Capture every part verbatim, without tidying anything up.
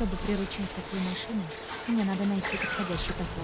Чтобы приручить такую машину, мне надо найти подходящий котел.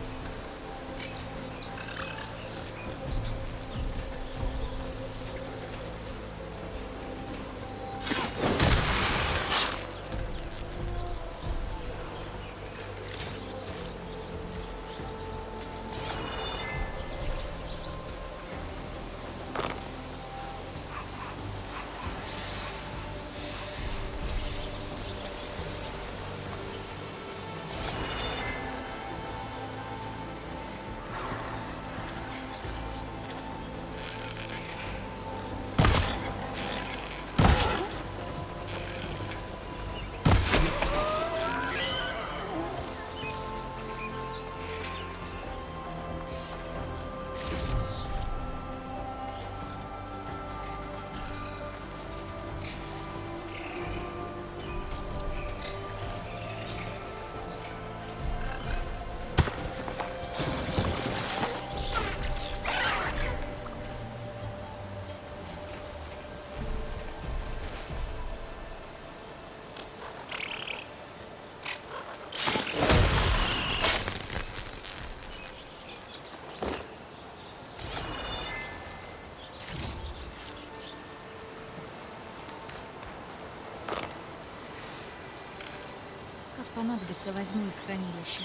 Понадобится, возьму из хранилища.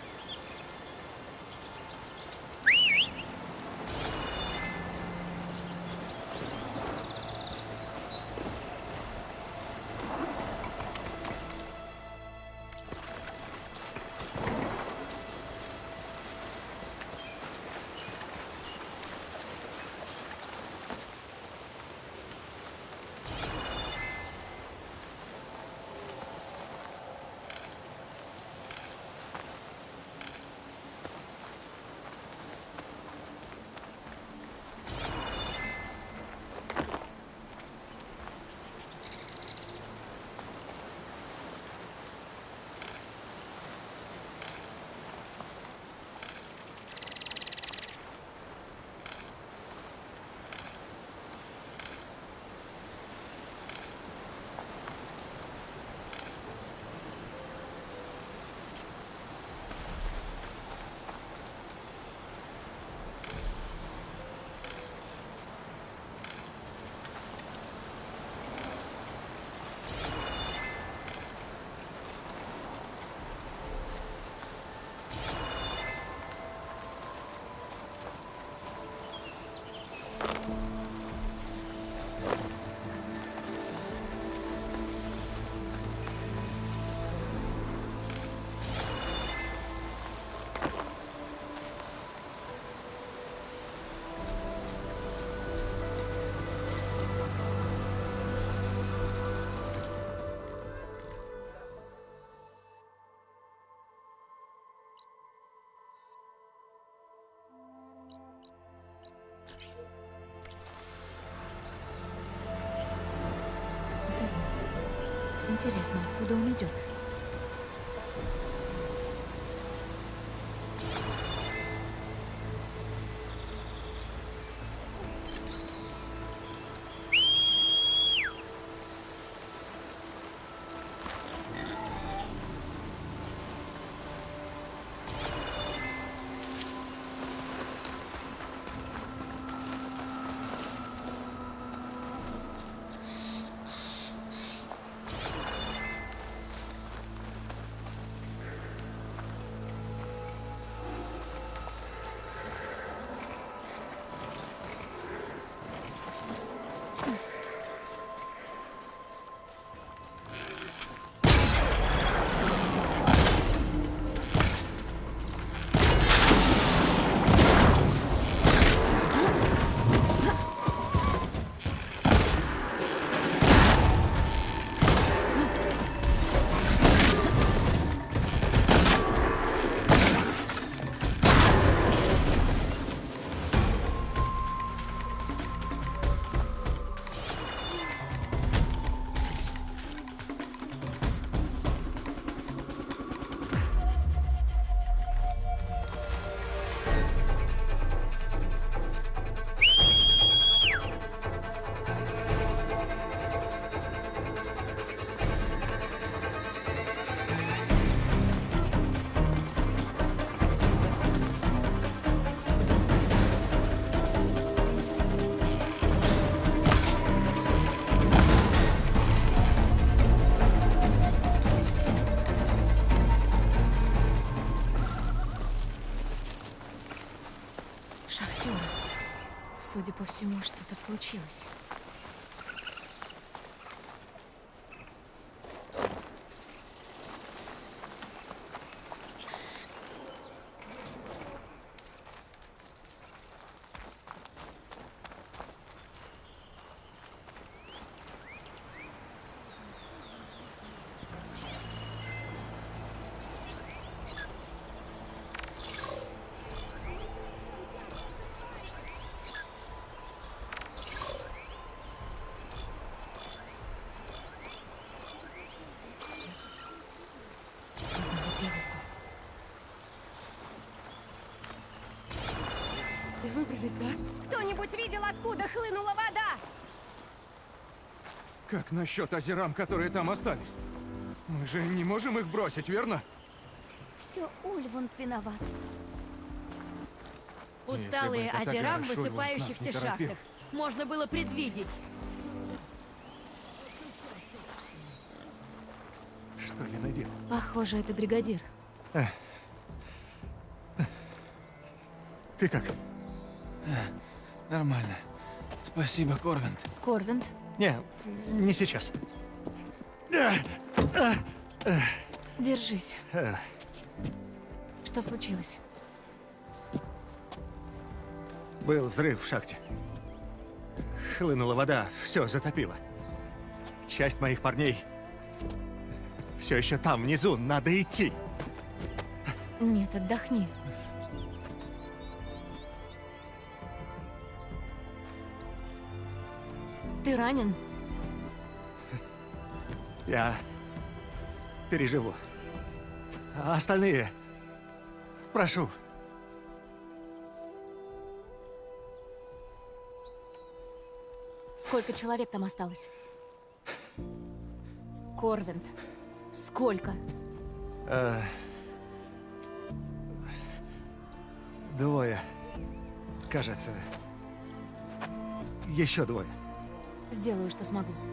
Интересно, откуда он идет? всему, что-то случилось. Выбрались, да? Кто-нибудь видел, откуда хлынула вода? Как насчет озерам, которые там остались? Мы же не можем их бросить, верно? Все Ульвунд виноват. Усталые это так озера в хорошо, Ульвунд высыпающихся нас не торопил. шахтах. Можно было предвидеть. Что я наделал? Похоже, это бригадир. Ты как? Нормально. Спасибо, Корвент. Корвент? Не, не сейчас. Держись. Что случилось? Был взрыв в шахте. Хлынула вода, все затопило. Часть моих парней все еще там, внизу, надо идти. Нет, отдохни. Ты ранен? Я переживу. А остальные, прошу. Сколько человек там осталось? Корвент. Сколько? Э, двое, кажется. Еще двое. Сделаю, что смогу.